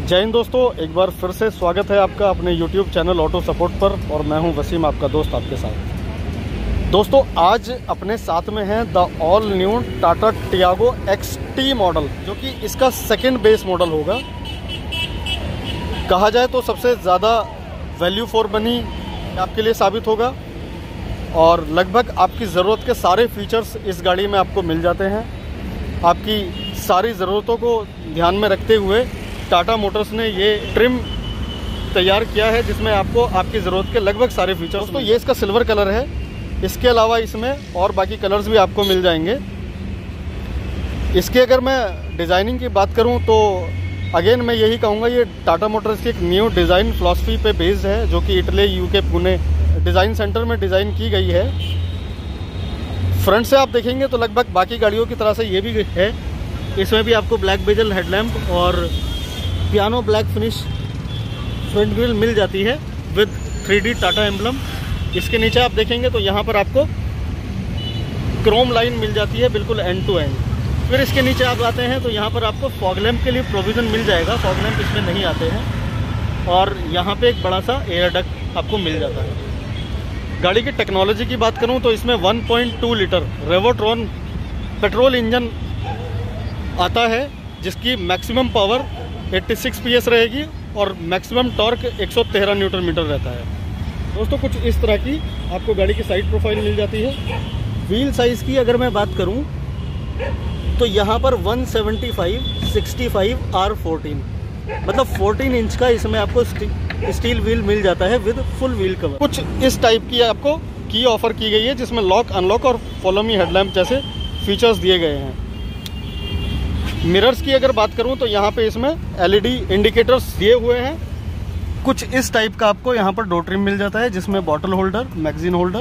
जय हिंद दोस्तों, एक बार फिर से स्वागत है आपका अपने YouTube चैनल ऑटो सपोर्ट पर। और मैं हूं वसीम, आपका दोस्त आपके साथ। दोस्तों, आज अपने साथ में है the all new Tata Tiago XT model, जो कि इसका सेकंड बेस मॉडल होगा। कहा जाए तो सबसे ज़्यादा वैल्यू फॉर मनी आपके लिए साबित होगा और लगभग आपकी ज़रूरत के सारे फीचर्स इस गाड़ी में आपको मिल जाते हैं। आपकी सारी ज़रूरतों को ध्यान में रखते हुए टाटा मोटर्स ने ये ट्रिम तैयार किया है, जिसमें आपको आपकी ज़रूरत के लगभग सारे फीचर्स। दोस्तों, ये इसका सिल्वर कलर है। इसके अलावा इसमें और बाकी कलर्स भी आपको मिल जाएंगे। इसके अगर मैं डिज़ाइनिंग की बात करूं तो अगेन मैं यही कहूँगा, ये टाटा मोटर्स की एक न्यू डिज़ाइन फ़िलासफ़ी पे बेस्ड है, जो कि Italy UK Pune design centre में डिज़ाइन की गई है। फ्रंट से आप देखेंगे तो लगभग बाकी गाड़ियों की तरह से ये भी है। इसमें भी आपको ब्लैक बेजल हेडलैम्प और piano black finish front grille मिल जाती है विद 3D टाटा एम्बलम। इसके नीचे आप देखेंगे तो यहाँ पर आपको क्रोम लाइन मिल जाती है बिल्कुल एंड टू एंड। फिर इसके नीचे आप आते हैं तो यहाँ पर आपको फॉग लैम्प के लिए प्रोविज़न मिल जाएगा। फॉग लैम्प इसमें नहीं आते हैं। और यहाँ पे एक बड़ा सा एयर डक्ट आपको मिल जाता है। गाड़ी की टेक्नोलॉजी की बात करूँ तो इसमें 1.2 लीटर रेवोट्रॉन पेट्रोल इंजन आता है, जिसकी मैक्सिमम पावर 86 PS रहेगी और मैक्सिमम टॉर्क 113 न्यूटन मीटर रहता है। दोस्तों, कुछ इस तरह की आपको गाड़ी की साइड प्रोफाइल मिल जाती है। व्हील साइज़ की अगर मैं बात करूं तो यहाँ पर 175/65 R14 मतलब 14 इंच का इसमें आपको स्टील व्हील मिल जाता है विद फुल व्हील कवर। कुछ इस टाइप की आपको की ऑफर की गई है, जिसमें लॉक, अनलॉक और फॉलो मी हेडलैम्प जैसे फीचर्स दिए गए हैं। मिरर्स की अगर बात करूं तो यहाँ पे इसमें LED इंडिकेटर्स दिए हुए हैं। कुछ इस टाइप का आपको यहाँ पर डोर ट्रिम मिल जाता है, जिसमें बॉटल होल्डर, मैगजीन होल्डर,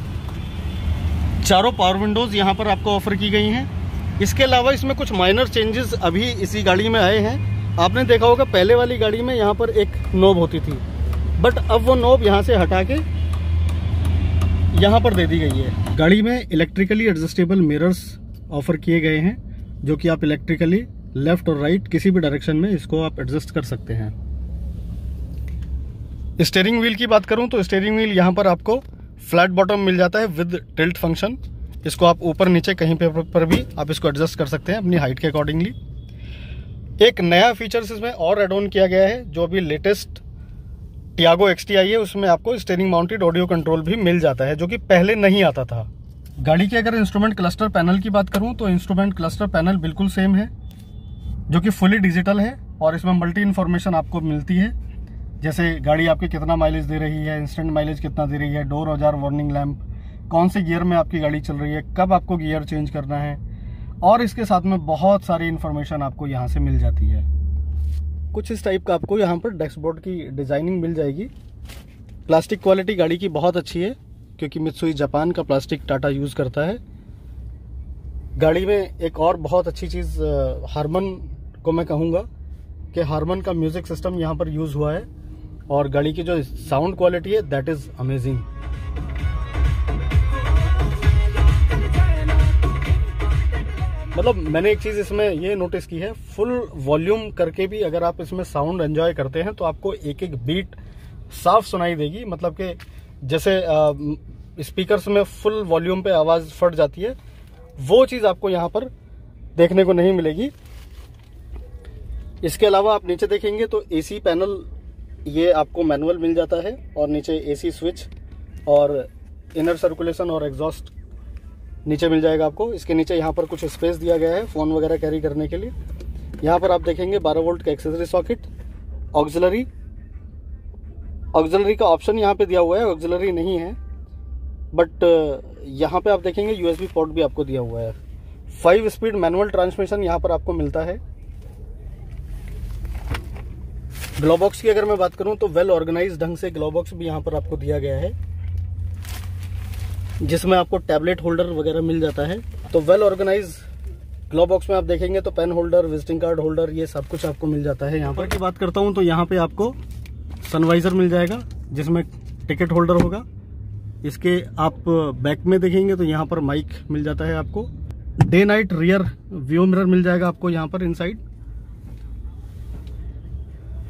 चारों पावर विंडोज़ यहाँ पर आपको ऑफर की गई हैं। इसके अलावा इसमें कुछ माइनर चेंजेस अभी इसी गाड़ी में आए हैं। आपने देखा होगा पहले वाली गाड़ी में यहाँ पर एक नॉब होती थी, बट अब वो नॉब यहाँ से हटा के यहाँ पर दे दी गई है। गाड़ी में इलेक्ट्रिकली एडजस्टेबल मिरर्स ऑफर किए गए हैं, जो कि आप इलेक्ट्रिकली लेफ्ट और राइट किसी भी डायरेक्शन में इसको आप एडजस्ट कर सकते हैं। स्टीयरिंग व्हील की बात करूं तो स्टीयरिंग व्हील यहाँ पर आपको फ्लैट बॉटम मिल जाता है विद टिल्ट फंक्शन। इसको आप ऊपर नीचे कहीं पर भी आप इसको एडजस्ट कर सकते हैं अपनी हाइट के अकॉर्डिंगली। एक नया फीचर्स इसमें और एड ऑन किया गया है, जो अभी लेटेस्ट टियागो XT आई है, उसमें आपको स्टीयरिंग माउंटेड ऑडियो कंट्रोल भी मिल जाता है, जो कि पहले नहीं आता था। गाड़ी के अगर इंस्ट्रूमेंट क्लस्टर पैनल की बात करूं तो इंस्ट्रूमेंट क्लस्टर पैनल बिल्कुल सेम है, जो कि फुली डिजिटल है और इसमें मल्टी इन्फॉर्मेशन आपको मिलती है, जैसे गाड़ी आपकी कितना माइलेज दे रही है, इंस्टेंट माइलेज कितना दे रही है, डोर औजार वार्निंग लैंप, कौन से गियर में आपकी गाड़ी चल रही है, कब आपको गियर चेंज करना है, और इसके साथ में बहुत सारी इन्फॉर्मेशन आपको यहाँ से मिल जाती है। कुछ इस टाइप का आपको यहाँ पर डैशबोर्ड की डिज़ाइनिंग मिल जाएगी। प्लास्टिक क्वालिटी गाड़ी की बहुत अच्छी है, क्योंकि मित्सुई जापान का प्लास्टिक टाटा यूज़ करता है। गाड़ी में एक और बहुत अच्छी चीज़ हारमन को मैं कहूँगा कि हारमन का म्यूज़िक सिस्टम यहाँ पर यूज़ हुआ है, और गाड़ी की जो साउंड क्वालिटी है दैट इज़ अमेजिंग। मतलब मैंने एक चीज़ इसमें ये नोटिस की है, फुल वॉल्यूम करके भी अगर आप इसमें साउंड एंजॉय करते हैं तो आपको एक एक बीट साफ सुनाई देगी। मतलब कि जैसे स्पीकर्स में फुल वॉल्यूम पे आवाज़ फट जाती है, वो चीज़ आपको यहाँ पर देखने को नहीं मिलेगी। इसके अलावा आप नीचे देखेंगे तो AC पैनल ये आपको मैनुअल मिल जाता है, और नीचे AC स्विच और इनर सर्कुलेशन और एग्जॉस्ट नीचे मिल जाएगा आपको। इसके नीचे यहाँ पर कुछ स्पेस दिया गया है फ़ोन वगैरह कैरी करने के लिए। यहाँ पर आप देखेंगे 12 वोल्ट का एक्सेसरी सॉकेट, ऑक्सिलरी का ऑप्शन यहाँ पे दिया हुआ है, ऑक्सिलरी नहीं है, बट यहाँ पे आप देखेंगे USB पोर्ट भी आपको दिया हुआ है। 5 स्पीड मैनुअल ट्रांसमिशन यहाँ पर आपको मिलता है। ग्लो बॉक्स की अगर मैं बात करूँ तो वेल ऑर्गेनाइज ढंग से ग्लो बॉक्स भी यहाँ पर आपको दिया गया है, जिसमें आपको टैबलेट होल्डर वगैरह मिल जाता है। तो वेल ऑर्गेनाइज ग्लो बॉक्स में आप देखेंगे तो pen holder, visiting card holder, ये सब कुछ आपको मिल जाता है। यहाँ पर की बात करता हूँ तो यहाँ पे आपको सनवाइजर मिल जाएगा, जिसमें टिकट होल्डर होगा। इसके आप बैक में देखेंगे तो यहाँ पर माइक मिल जाता है आपको। Day night rear view mirror मिल जाएगा आपको यहाँ पर इनसाइड।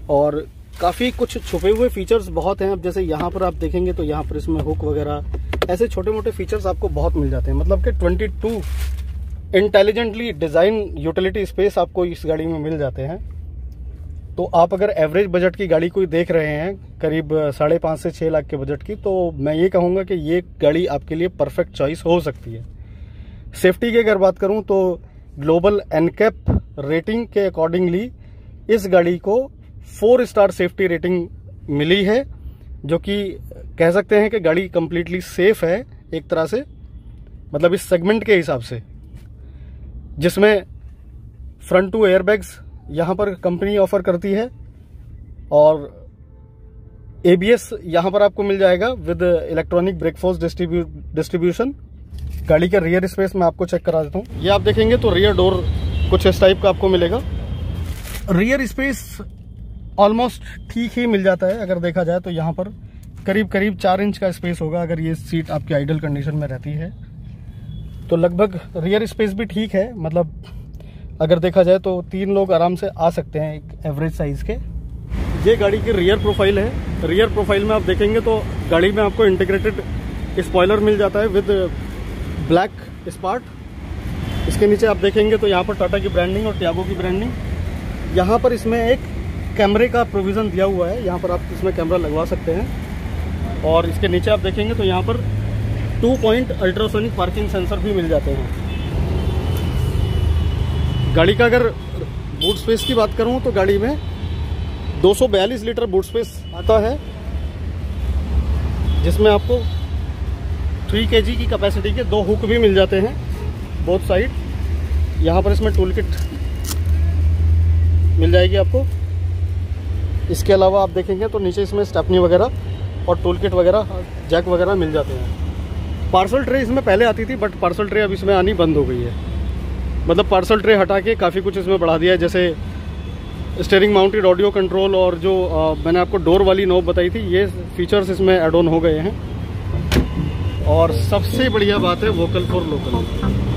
और काफ़ी कुछ छुपे हुए फीचर्स बहुत हैं। अब जैसे यहाँ पर आप देखेंगे तो यहाँ पर इसमें हुक वगैरह ऐसे छोटे मोटे फीचर्स आपको बहुत मिल जाते हैं। मतलब कि 22 इंटेलिजेंटली डिज़ाइन यूटिलिटी स्पेस आपको इस गाड़ी में मिल जाते हैं। तो आप अगर एवरेज बजट की गाड़ी कोई देख रहे हैं, करीब 5.5 से 6 लाख के बजट की, तो मैं ये कहूँगा कि ये गाड़ी आपके लिए परफेक्ट चॉइस हो सकती है। सेफ्टी की अगर बात करूँ तो ग्लोबल एनकैप रेटिंग के अकॉर्डिंगली इस गाड़ी को 4 स्टार सेफ्टी रेटिंग मिली है, जो कि कह सकते हैं कि गाड़ी कंप्लीटली सेफ है एक तरह से, मतलब इस सेगमेंट के हिसाब से, जिसमें फ्रंट 2 एयरबैग्स यहाँ पर कंपनी ऑफर करती है और ABS यहाँ पर आपको मिल जाएगा with electronic brake force distribution. गाड़ी का रियर स्पेस मैं आपको चेक करा देता हूँ। ये आप देखेंगे तो रियर डोर कुछ इस टाइप का आपको मिलेगा। रियर स्पेस ऑलमोस्ट ठीक ही मिल जाता है। अगर देखा जाए तो यहाँ पर करीब 4 इंच का स्पेस होगा। अगर ये सीट आपकी आइडल कंडीशन में रहती है तो लगभग रियर स्पेस भी ठीक है। मतलब अगर देखा जाए तो 3 लोग आराम से आ सकते हैं एक एवरेज साइज के। ये गाड़ी की रियर प्रोफाइल है। रियर प्रोफाइल में आप देखेंगे तो गाड़ी में आपको इंटीग्रेटेड स्पॉइलर मिल जाता है विद ब्लैक स्पार्ट। इसके नीचे आप देखेंगे तो यहाँ पर टाटा की ब्रांडिंग और टियागो की ब्रांडिंग। यहाँ पर इसमें एक कैमरे का प्रोविज़न दिया हुआ है, यहाँ पर आप इसमें कैमरा लगवा सकते हैं। और इसके नीचे आप देखेंगे तो यहाँ पर 2 पॉइंट अल्ट्रासोनिक पार्किंग सेंसर भी मिल जाते हैं। गाड़ी का अगर बूट स्पेस की बात करूँ तो गाड़ी में 242 लीटर बूट स्पेस आता है, जिसमें आपको 3 kg की कैपेसिटी के 2 हुक भी मिल जाते हैं बोथ साइड। यहाँ पर इसमें टूल किट मिल जाएगी आपको। इसके अलावा आप देखेंगे तो नीचे इसमें स्टेपनी वगैरह और टूल किट वगैरह, जैक वगैरह मिल जाते हैं। पार्सल ट्रे इसमें पहले आती थी, बट पार्सल ट्रे अब इसमें आनी बंद हो गई है। मतलब पार्सल ट्रे हटा के काफ़ी कुछ इसमें बढ़ा दिया है, जैसे स्टीयरिंग माउंटेड ऑडियो कंट्रोल और जो मैंने आपको डोर वाली नॉब बताई थी, ये फीचर्स इसमें ऐड ऑन हो गए हैं। और सबसे बढ़िया बात है वोकल फॉर लोकल।